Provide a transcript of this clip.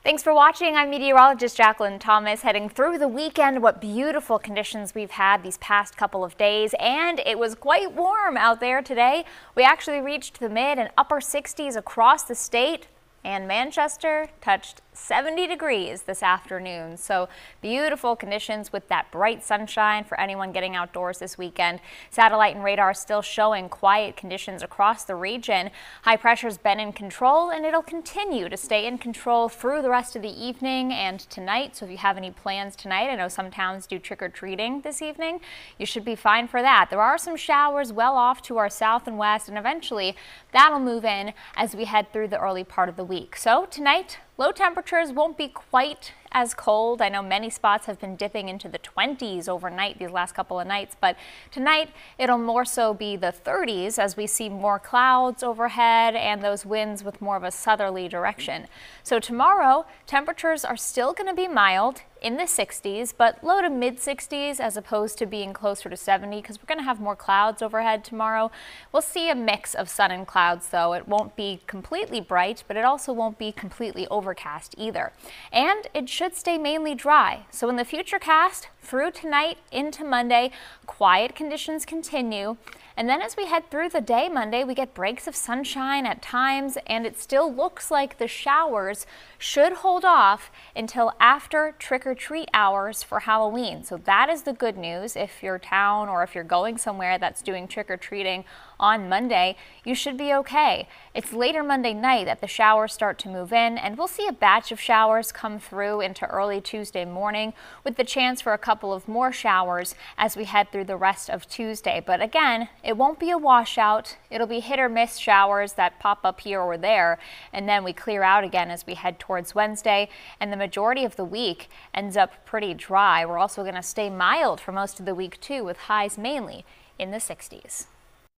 Thanks for watching. I'm meteorologist Jacqueline Thomas. Heading through the weekend, what beautiful conditions we've had these past couple of days, and it was quite warm out there today. We actually reached the mid and upper 60s across the state, and Manchester touched 70 degrees this afternoon. So beautiful conditions with that bright sunshine for anyone getting outdoors this weekend. Satellite and radar still showing quiet conditions across the region. High pressure's been in control, and it'll continue to stay in control through the rest of the evening and tonight. So if you have any plans tonight, I know some towns do trick-or-treating this evening, you should be fine for that. There are some showers well off to our south and west, and eventually that'll move in as we head through the early part of the week. So tonight, low temperatures won't be quite as cold. I know many spots have been dipping into the 20s overnight these last couple of nights, but tonight it'll more so be the 30s as we see more clouds overhead and those winds with more of a southerly direction. So tomorrow, temperatures are still going to be mild in the 60s, but low to mid 60s as opposed to being closer to 70 because we're going to have more clouds overhead tomorrow. We'll see a mix of sun and clouds though. It won't be completely bright, but it also won't be completely overcast either. And it should stay mainly dry. So in the futurecast through tonight into Monday, quiet conditions continue. And then as we head through the day Monday, we get breaks of sunshine at times, and it still looks like the showers should hold off until after trick-or-treat hours for Halloween. So that is the good news. If your town or if you're going somewhere that's doing trick-or-treating on Monday, you should be okay. It's later Monday night that the showers start to move in, and we'll see a batch of showers come through into early Tuesday morning with the chance for a couple of more showers as we head through the rest of Tuesday. But again, it won't be a washout. It'll be hit or miss showers that pop up here or there, and then we clear out again as we head towards Wednesday, and the majority of the week ends up pretty dry. We're also going to stay mild for most of the week too, with highs mainly in the 60s.